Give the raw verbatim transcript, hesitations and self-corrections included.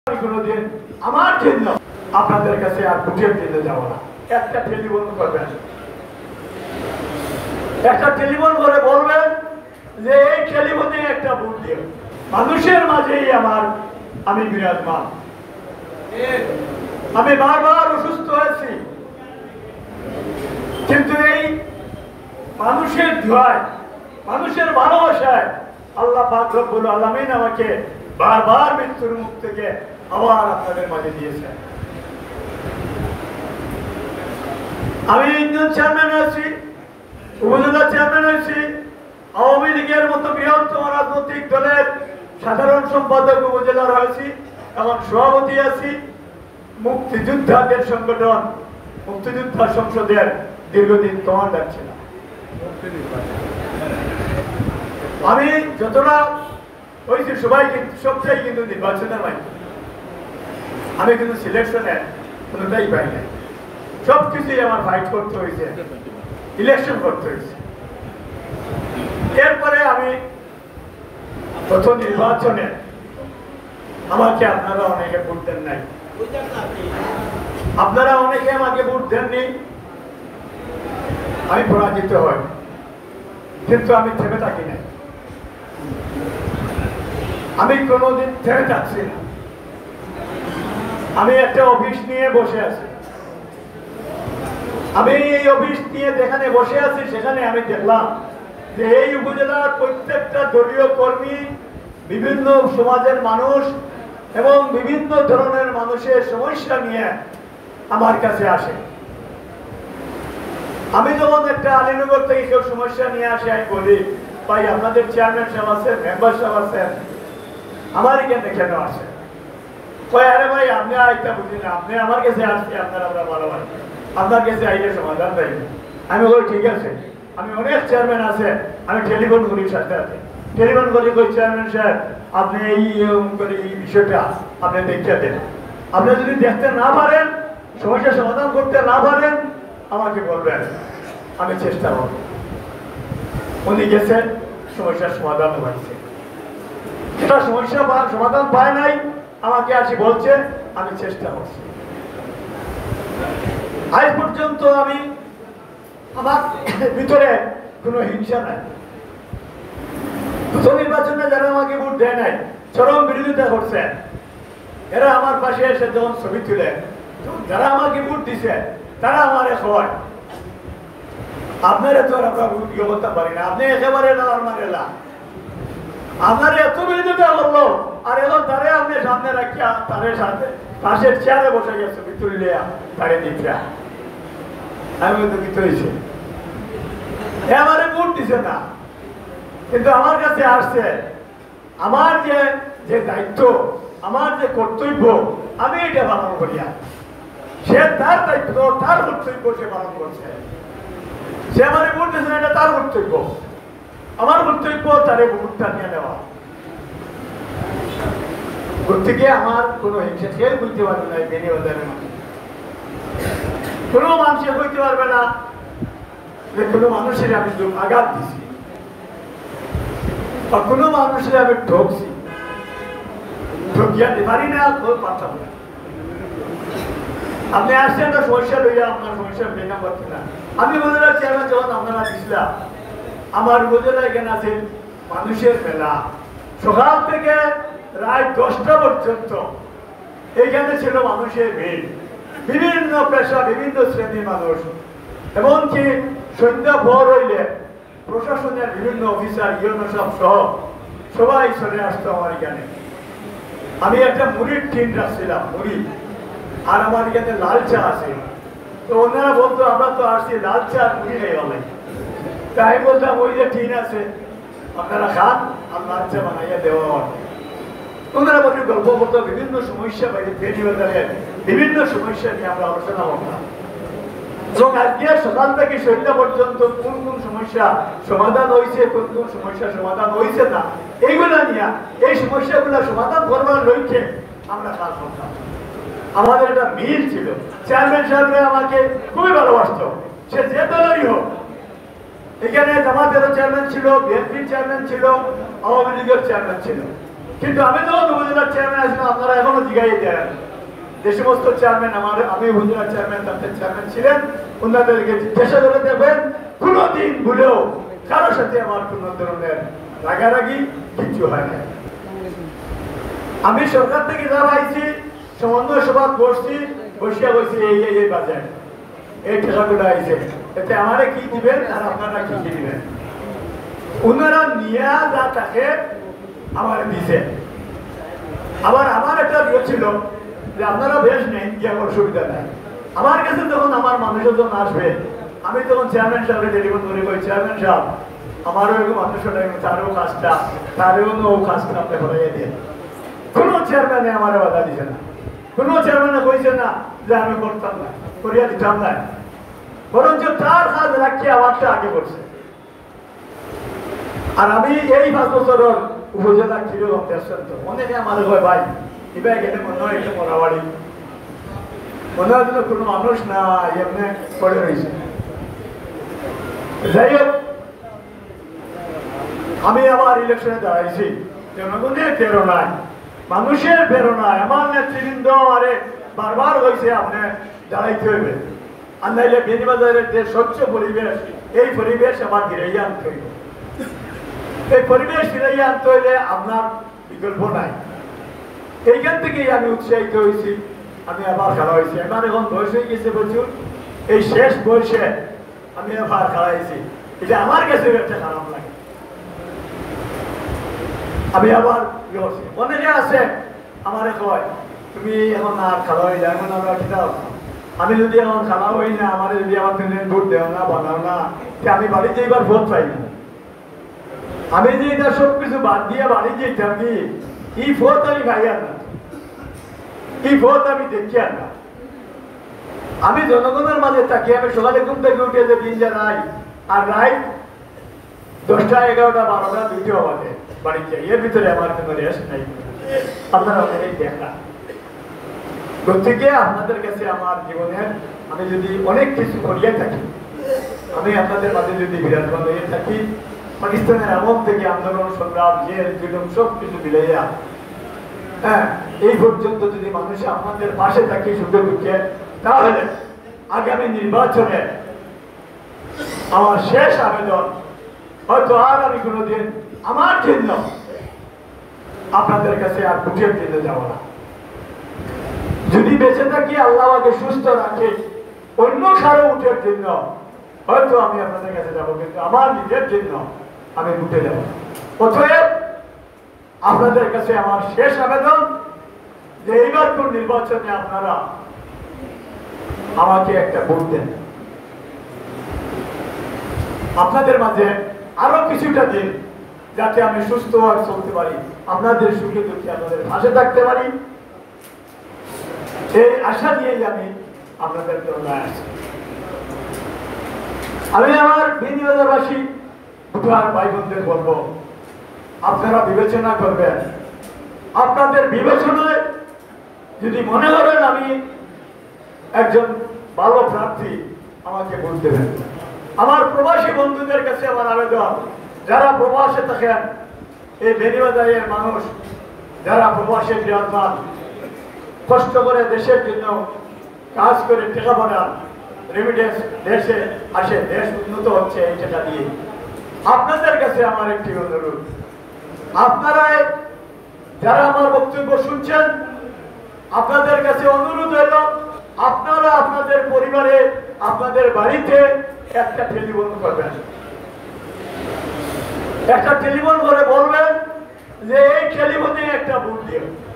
কোনোদিন আমার জন্য আপনাদের কাছে আর ভোটের জন্য যাবো না। একটা টেলিফোন করবেন, একটা টেলিফোন করে বলবেন যে এই টেলিফোনে একটা ভোট দিও। মানুষের মাঝেই আমার আমি বিরাজমান। আমি বারবার অসুস্থ হয়েছি, কিন্তু এই মানুষের দোয়ায়, মানুষের ভালোবাসায় আল্লাহ পাক রব্বুল আলামিন আমাকে বারবার মৃত্যুর মুখ থেকে আবার আপনাদের মাঝে দিয়েছেন। আমি ইউনিয়ন চেয়ারম্যান হয়েছি, উপজেলা চেয়ারম্যান হয়েছি, আওয়ামী লীগের মতো বৃহত্তম রাজনৈতিক দলের সাধারণ সম্পাদক উপজেলার হয়েছি, এখন সভাপতি আছি মুক্তিযোদ্ধাদের সংগঠন মুক্তিযোদ্ধা সংসদের দীর্ঘদিন কমান্ডার ছিলাম। আমি যতটা হয়েছি সবাই কিন্তু সবটাই কিন্তু নির্বাচনের মাধ্যমে, আমি কিন্তু সিলেকশনে কোনোটাই পাই নাই। সব কিছুই আমার ফাইট করতে হয়েছে, ইলেকশন করতে হয়েছে। এরপরে আমি প্রথম নির্বাচনে আমাকে আপনারা অনেকে ভোট দেন নাই, আপনারা অনেকে আমাকে ভোট দেননি, আমি পরাজিত হই, কিন্তু আমি থেমে থাকি নাই। আমি কোনোদিন থেমে থাকছি না। আমি একটা অফিস নিয়ে বসে আছি, আমি এই অফিস নিয়ে যেখানে বসে আছি সেখানে আমি দেখলাম যে এই উপজেলার প্রত্যেকটা দলীয় কর্মী, বিভিন্ন সমাজের মানুষ এবং বিভিন্ন ধরনের মানুষের সমস্যা নিয়ে আমার কাছে আসে। আমি যখন একটা আলীনগর থেকে কেউ সমস্যা নিয়ে আসে, আমি বলি ভাই আপনাদের চেয়ারম্যান সাহেব আছেন, মেম্বার সাহেব আছেন, আমার এখানে কেন আসে? কয় আরে ভাই আপনি আরেকটা বুঝি না, আপনি আমার কাছে আসছি, আপনার আমরা ভালো ভাই, আপনার কাছে আইলে সমাধান দেয়। আমি বলি ঠিক আছে, আমি অনেক চেয়ারম্যান আছে, আমি টেলিফোন করি সাথে সাথে, টেলিফোন করি কই চেয়ারম্যান সাহেব আপনি এই করে এই বিষয়টা আপনি দেখতে দেন, আপনি যদি দেখতে না পারেন, সমস্যা সমাধান করতে না পারেন আমাকে বলবেন, আমি চেষ্টা করব। উনি গেছেন, সমস্যার সমাধান হয়েছে। এটা সমস্যা সমাধান পায় নাই, আমাকে আসি বলছে, আমি চেষ্টা করছি। আজ পর্যন্ত আমি আমার ভিতরে কোনো হিংসা নাই। প্রথম নির্বাচনে যারা আমাকে ভোট দেয় নাই, চরম বিরোধিতা করছে, এরা আমার পাশে এসে যখন ছবি তুলে, যারা আমাকে ভোট দিছে তারা আমার হয় আপনারা তো আর আমরা ভোট ইয়ে করতে পারি না, আপনি একেবারে না আমার এলা আপনার এত বিরোধিতা করলো, আর এখন তারে আপনি সামনে রাখিয়া তাদের সাথে পাশের চেয়ারে বসে গিয়ে ছবি তুললে তারে দিচ্ছে। আমি দুঃখিত হয়েছি, আমারে ভোট দিছে না, কিন্তু আমার কাছে আসছে, আমার যে যে দায়িত্ব, আমার যে কর্তব্য, আমি এটা পালন করিয়া, সে তার দায়িত্ব, তার কর্তব্য সে পালন করছে। সে আমারে ভোট দিছে না, এটা তার কর্তব্য, আমার কর্তব্য তারে ভোটটা নিয়ে নেওয়া। প্রত্যেকে আমার কোনো হিংসা কেউ বুঝতে পারবে না, বেনিবাজারের মধ্যে কোনো মানুষের হইতে পারবে না যে কোনো মানুষের আমি আঘাত দিছি বা কোনো মানুষের আমি ঠকছি, ঠকিয়া দিতে পারি না, পারতাম না। আপনি আসছেন না সমস্যা লইয়া, আপনার সমস্যা বেনা করছে না। আমি উপজেলার চেয়ারম্যান যখন আপনারা দিছিলাম, আমার উপজেলা এখানে আছেন মানুষের মেলা, সকাল থেকে রাত দশটা পর্যন্ত এইখানে ছিল মানুষের ভিড়, বিভিন্ন পেশা, বিভিন্ন শ্রেণীর মানুষ, এমনকি সন্ধ্যা ভোর হইলে প্রশাসনের বিভিন্ন অফিসার ইউনো সব সহ সবাই চলে আসতো আমার এখানে। আমি একটা মুড়ির টিন রাখছিলাম, মুড়ি, আর আমার এখানে লাল চা আছে, তো ওনারা বলতো আমরা তো আসছি লাল চা আর মুড়ি খাই ভালো, তাই বলতাম ওই যে টিন আছে আপনারা খান, আর লাল চা বানাইয়া দেওয়া হয়। ওনারা বলি গল্প করতো, বিভিন্ন সমস্যা বাইরে বেরিয়ে বিভিন্ন সমস্যা নিয়ে আমরা আলোচনা করতাম। এবং আজকে সকাল থেকে সন্ধ্যা পর্যন্ত কোন কোন সমস্যা সমাধান হয়েছে, কোন কোন সমস্যা সমাধান হয়েছে না, এইগুলা নিয়ে এই সমস্যাগুলো সমাধান করবার লক্ষ্যে আমরা কাজ করতাম। আমাদের একটা মিল ছিল। চেয়ারম্যান সাহেবরা আমাকে খুবই ভালোবাসত, সে যে দলেরই হোক। এখানে জামাতেরও চেয়ারম্যান ছিল, বিএনপির চেয়ারম্যান ছিল, আওয়ামী লীগের চেয়ারম্যান ছিল। কিন্তু আমি যখন উপজেলার চেয়ারম্যান আসলাম আপনারা এখনো জিগাই দেন যে সমস্ত চেয়ারম্যান আমার আমি উপজেলার চেয়ারম্যান তাদের চেয়ারম্যান ছিলেন ওনাদেরকে জিজ্ঞাসা করে দেখবেন কোনোদিন ভুলেও কারোর সাথে আমার কোন ধরনের রাগারাগি কিছু হয় না। আমি সরকার থেকে যারা আইছি সমন্বয় সভা বসছি বসিয়া বসছি এই এই বাজার এই টাকাগুলো আইছে এতে আমারে কি দিবেন আর আপনারা কি কি দিবেন ওনারা নিয়ে যা তাকে আমার দিছে। আবার আমার একটা বিয়ে ছিল যে আপনারা বেশ নেই কি আমার অসুবিধা নাই। আমার কাছে যখন আমার মানুষের যখন আসবে আমি তখন চেয়ারম্যান সাহেবের টেলিফোন করে বলি চেয়ারম্যান সাহেব আমারও এরকম মানুষের তারও কাজটা তারও ও কাজটা আপনি করাইয়ে দেন। কোনো চেয়ারম্যানে আমার বাধা দিছে না, কোনো চেয়ারম্যানে কইছে না যে আমি করতাম না করিয়া দিতাম না, বরঞ্চ তার কাজ রাখিয়ে আমারটা আগে করছে। আর আমি এই পাঁচ বছরের উপজেলা কিরকম দেখছেন তো অনেকে আমাদের হয় ভাই এবার গেলে মনে হয় একটা মোড়াবাড়ি মনে হয় কোনো মানুষ না এমনি পড়ে রয়েছে। যাই হোক আমি আবার ইলেকশনে দাঁড়াইছি জনগণের প্রেরণায় মানুষের প্রেরণায় আমার নেতৃবৃন্দ আরে বারবার হয়েছে আপনি দাঁড়াইতে হইবে আর নাইলে বেনিবাজারের যে স্বচ্ছ পরিবেশ এই পরিবেশ আমার ঘিরাইয়া আনতে হইবে। এই পরিবেশ ফিরাইয়া আনতে হইলে আপনার বিকল্প নাই। এইখান থেকেই আমি উৎসাহিত হয়েছি আমি আবার খেলা হয়েছি। আমার এখন বয়স হয়ে গেছে প্রচুর এই শেষ বয়সে আমি আবার খেলাইছি এটা আমার কাছে একটা খারাপ লাগে। আমি আবার অনেকে আছে আমার কয় তুমি এখন আর খেলা হয়ে যায় এখন আমরা খেলা আমি যদি এখন খেলা হই না আমার যদি আমার ভোট দেও না বানাও না আমি বাড়িতে এবার ভোট পাই না। আমি যে এটা সবকিছু বাদ দিয়ে বাড়ি যেতাম কি কি ভোট আমি খাই আর না কি ভোট আমি দেখি আর না। আমি জনগণের মাঝে থাকি আমি সকালে ঘুম থেকে উঠে যে দিন যা রাই আর রাই দশটা এগারোটা বারোটা দুইটা বাজে বাড়ি যাই এর ভিতরে আমার কোনো রেস্ট নাই। আপনারা অনেকেই দেখা প্রত্যেকে আপনাদের কাছে আমার জীবনের আমি যদি অনেক কিছু করিয়ে থাকি আমি আপনাদের মাঝে যদি বিরাজমান হয়ে থাকি পাকিস্তানের আমল থেকে আন্দোলন সংগ্রাম জেল জুলুম সব কিছু মিলাইয়া হ্যাঁ এই পর্যন্ত যদি মানুষ আপনাদের পাশে থাকি সুখে দুঃখে তাহলে আগামী নির্বাচনে আমার শেষ আবেদন হয়তো আর আমি কোনোদিন আমার জন্য আপনাদের কাছে আর ভোটের জন্য যাব না। যদি বেঁচে থাকি আল্লাহ আমাকে সুস্থ রাখে অন্য কারো ভোটের জন্য হয়তো আমি আপনাদের কাছে যাবো কিন্তু আমার নিজের জন্য আমি ভোটে যাব। অতএব আপনাদের কাছে আমার শেষ আবেদন যে এইবার কোন নির্বাচনে আপনারা আমাকে একটা ভোট দেন। আপনাদের মাঝে আরো কিছুটা দিন যাতে আমি সুস্থ আর চলতে পারি আপনাদের সুখে দুঃখে আপনাদের পাশে থাকতে পারি এই আশা দিয়েই আমি আপনাদের জন্য আসছি। আমি আমার বিনিয়োগবাসী ভুটান ভাই বোনদের বলবো আপনারা বিবেচনা করবেন। আপনাদের বিবেচনায় যদি মনে করেন আমি একজন ভালো প্রার্থী আমাকে ভোট দেবেন। আমার প্রবাসী বন্ধুদের কাছে আমার আবেদন যারা প্রবাসে থাকেন এই বেনিবাজারের মানুষ যারা প্রবাসে বিরাজমান কষ্ট করে দেশের জন্য কাজ করে টাকা পাঠান রেমিটেন্স দেশে আসে দেশ উন্নত হচ্ছে এই টাকা দিয়ে। আপনাদের কাছে আমার একটি অনুরোধ আপনারা যারা আমার বক্তব্য শুনছেন আপনাদের কাছে অনুরোধ হইল আপনারা আপনাদের পরিবারে আপনাদের বাড়িতে একটা টেলিফোন করবেন একটা টেলিফোন করে বলবেন যে এই টেলিফোনে একটা ভোট দিও।